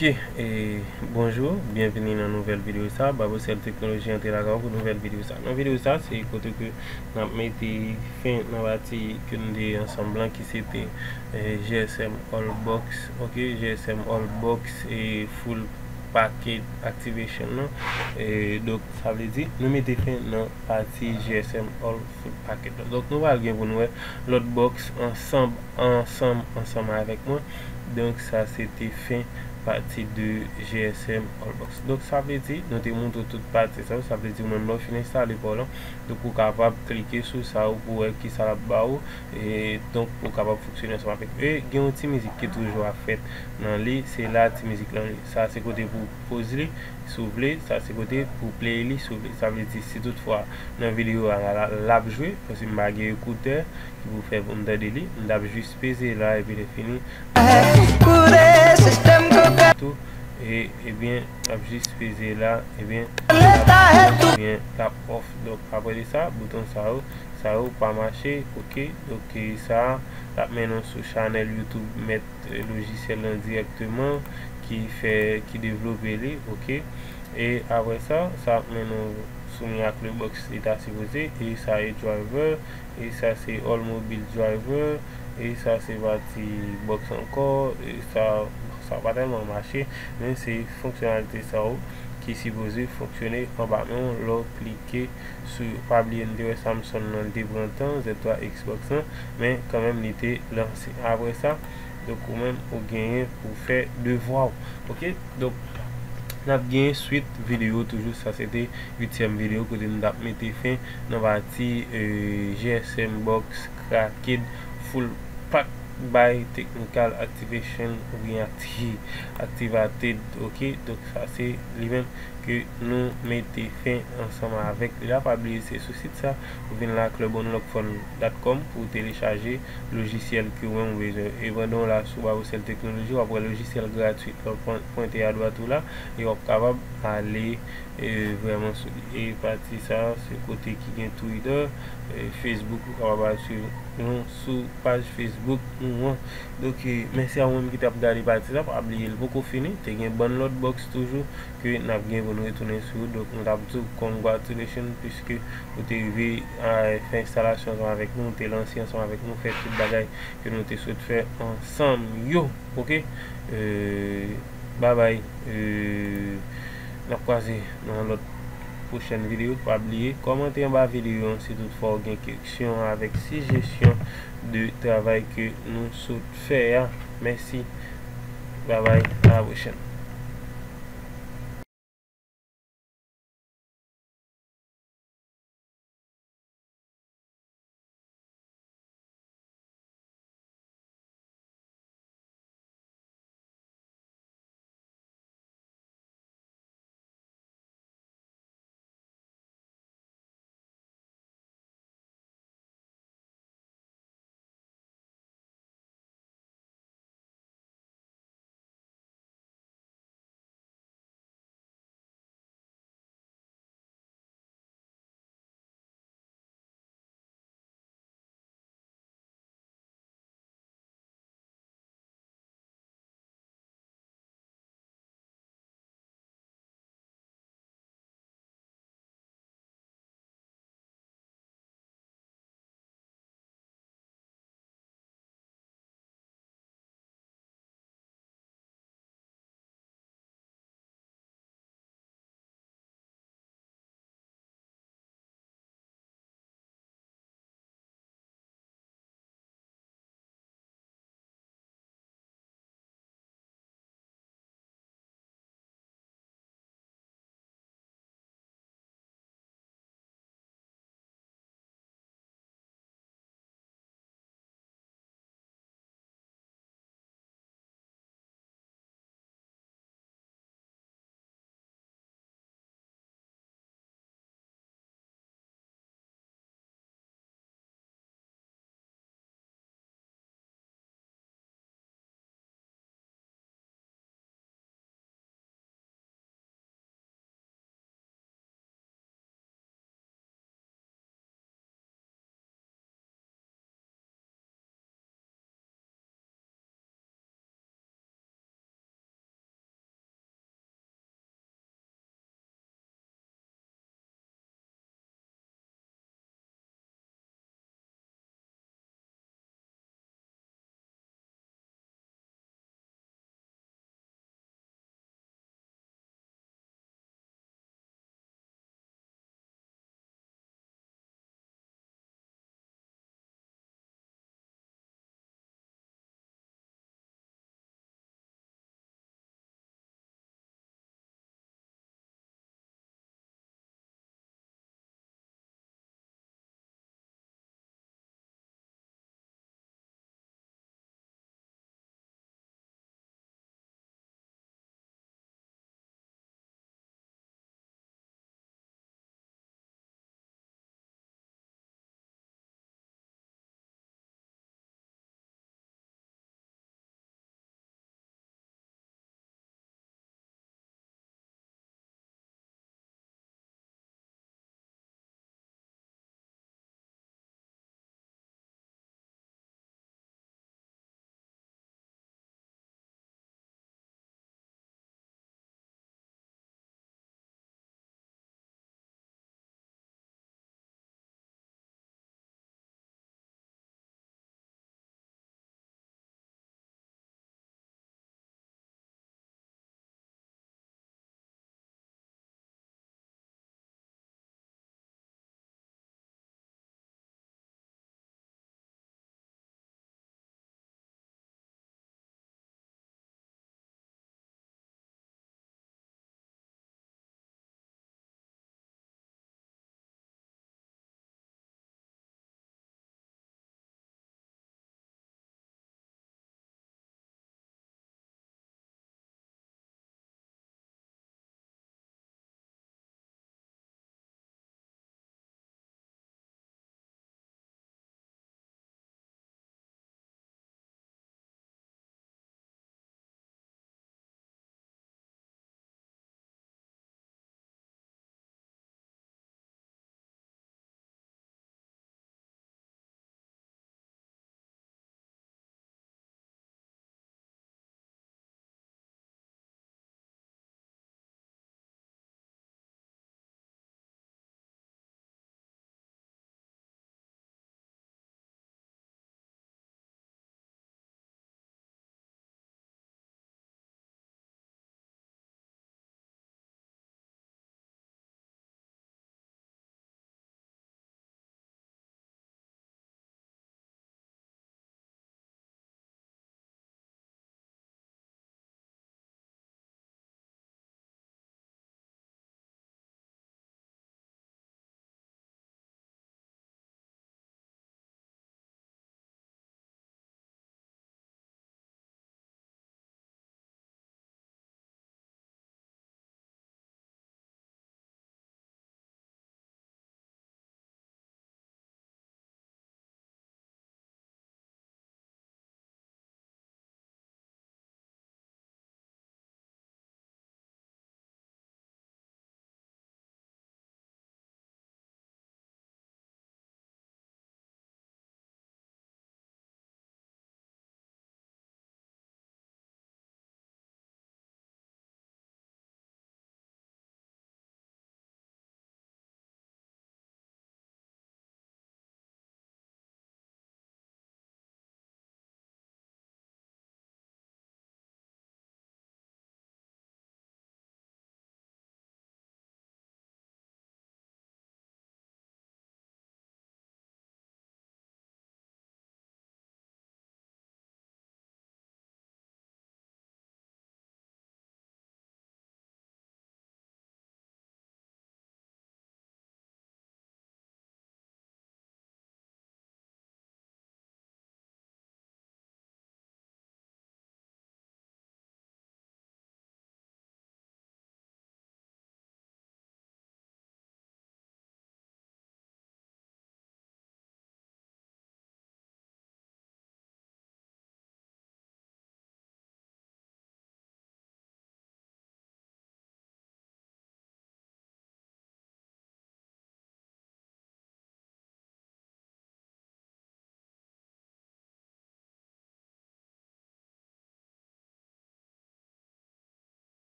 Ok, et bonjour, bienvenue dans une nouvelle vidéo ça. C'est la technologie intégrale pour une nouvelle vidéo ça. Dans la vidéo ça, c'est côté que nous avons mis fin dans la partie que nous avons ensemble qui c'était GSM All Box, ok, GSM All Box et Full Packet Activation. Non? Et donc ça veut dire nous mettons fin dans la partie GSM All Full Packet. Donc nous allons voir pour nous l'autre box ensemble avec moi. Donc ça c'était fin partie de GSM Allbox. Donc ça veut dire nous te montre toute partie ça veut dire même là fini ça les là donc pour capable cliquer sur ça ou pour qui ça la bas et donc pour capable fonctionner ensemble avec et il y a une petite musique qui est toujours à faire dans les c'est la petite musique là ça c'est côté pour poser s'ouvrir ça c'est côté pour play li s'ouvrir ça veut dire si toutefois dans la vidéo la jouer parce que m'a écouteur qui vous fait vous me li on a juste peser là et puis c'est fini et bien juste peser là et bien tap off donc après ça bouton ça pas marcher ok donc ça maintenant sur channel YouTube mettre logiciel directement qui développe les ok et après ça maintenant soumis à le box état supposé et ça est driver et ça c'est all mobile driver et ça c'est parti box encore et ça va tellement marcher mais c'est fonctionnalité ça qui est supposé fonctionner en bas on l'a cliquer sur pas oublier de Samsung dans le débrantant Z3 Xbox mais quand même il était lancé après ça donc quand même au gagner pour faire devoir ok donc nous avons gagné suite vidéo toujours ça c'était 8e vidéo que nous avons mis fin dans la partie GSM box cracked full pack by technical activation ou bien activated ok donc ça c'est lui-même que nous mettons fin ensemble avec là pas oublier c'est sur site ça vous venez là clubunlockphone.com pour télécharger logiciel que vous avez besoin et pendant là sur Babocel technologie après logiciel gratuit pointer à droite là et vous capable aller vraiment et partie ça c'est côté qui vient Twitter Facebook vous capable sur page Facebook donc merci à vous qui t'a regardé partie ça pas oublier le beaucoup fini tu as une bonne load box toujours que n'a bien pour nous retourner sur donc nous avons tout congratulations puisque vous êtes arrivé à faire installation avec nous tu es lancé ensemble avec nous faire toute bagaille que nous te souhaite faire ensemble yo ok bye bye nous croiser dans l'autre prochaine vidéo pas oublier commenter en bas vidéo si toutefois vous avez une question avec suggestion de travail que nous souhaitons faire merci bye bye à la prochaine.